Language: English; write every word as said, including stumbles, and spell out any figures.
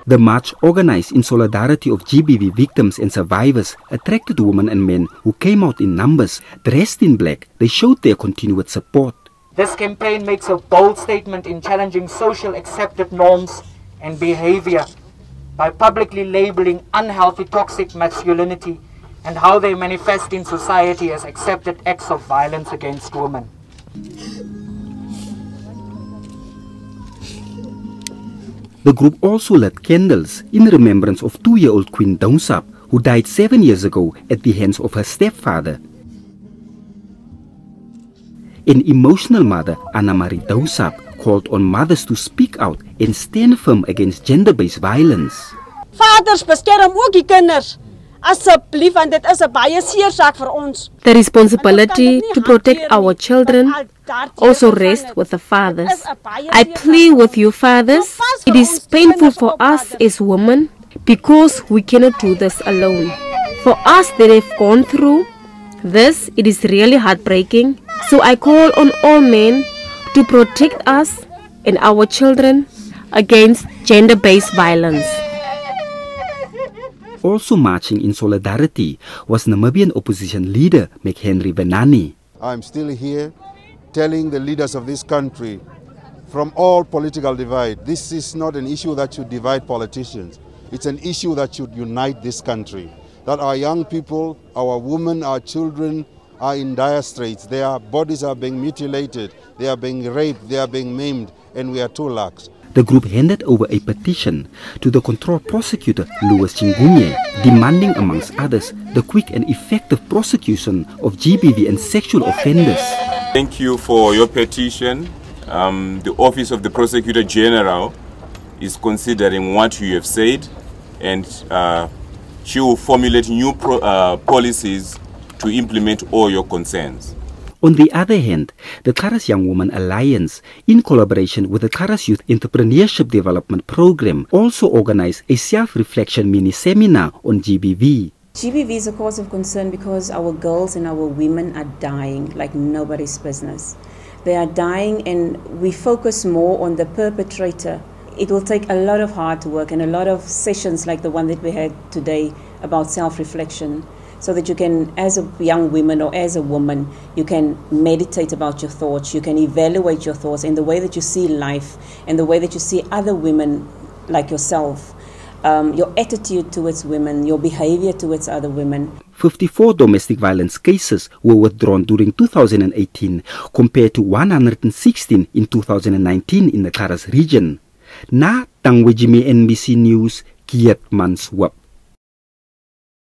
The march, organized in solidarity of G B V victims and survivors, attracted women and men who came out in numbers. Dressed in black, they showed their continued support. This campaign makes a bold statement in challenging social accepted norms and behavior by publicly labeling unhealthy toxic masculinity and how they manifest in society as accepted acts of violence against women. The group also lit candles in remembrance of two-year-old Queen Keetmanshoop, who died seven years ago at the hands of her stepfather. An emotional mother, Anna Marie Keetmanshoop, called on mothers to speak out and stand firm against gender-based violence. Vaders beskerm ook die kinders. Asseblief, want dit is 'n baie seer saak vir ons. The responsibility to protect our children also rests with the fathers. I plead with you, fathers. It is painful for us as women because we cannot do this alone. For us that have gone through this, it is really heartbreaking. So I call on all men to protect us and our children against gender-based violence. Also marching in solidarity was Namibian opposition leader McHenry Venani. I'm still here telling the leaders of this country, from all political divide, this is not an issue that should divide politicians. It's an issue that should unite this country. That our young people, our women, our children are in dire straits. Their bodies are being mutilated, they are being raped, they are being maimed, and we are too lax. The group handed over a petition to the control prosecutor Louis Chingunye, demanding, amongst others, the quick and effective prosecution of G B V and sexual offenders. Thank you for your petition. Um, the Office of the Prosecutor General is considering what you have said, and uh, she will formulate new pro uh, policies to implement all your concerns. On the other hand, the Karas Young Women Alliance, in collaboration with the Karas Youth Entrepreneurship Development Program, also organized a self-reflection mini-seminar on G B V. G B V is a cause of concern because our girls and our women are dying like nobody's business. They are dying, and we focus more on the perpetrator. It will take a lot of hard work and a lot of sessions like the one that we had today about self-reflection, so that you can, as a young woman or as a woman, you can meditate about your thoughts, you can evaluate your thoughts and the way that you see life and the way that you see other women like yourself, um, your attitude towards women, your behavior towards other women. fifty-four domestic violence cases were withdrawn during two thousand eighteen compared to one hundred sixteen in two thousand nineteen in the Karas region. Na Tangwejime N B C News, Keetmanshoop.